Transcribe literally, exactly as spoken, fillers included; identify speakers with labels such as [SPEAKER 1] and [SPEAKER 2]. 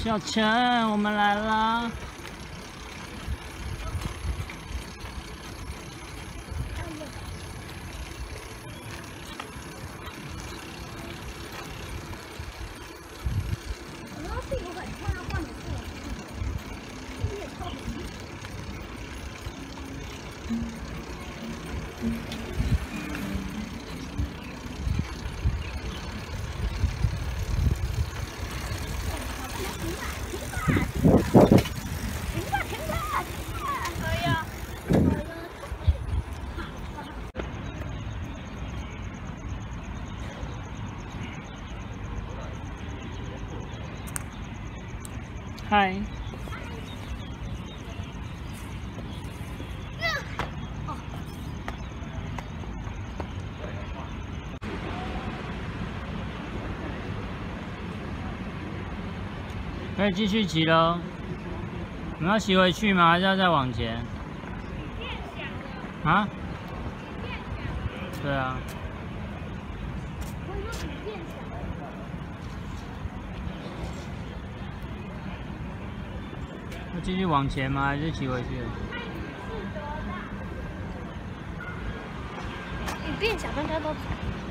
[SPEAKER 1] 小陈，我们来啦！嗨。可以继续骑喽。我们要骑回去吗？还是要再往前？啊？对啊。要继续往前吗？还是骑回去？
[SPEAKER 2] 你变小，大家都踩。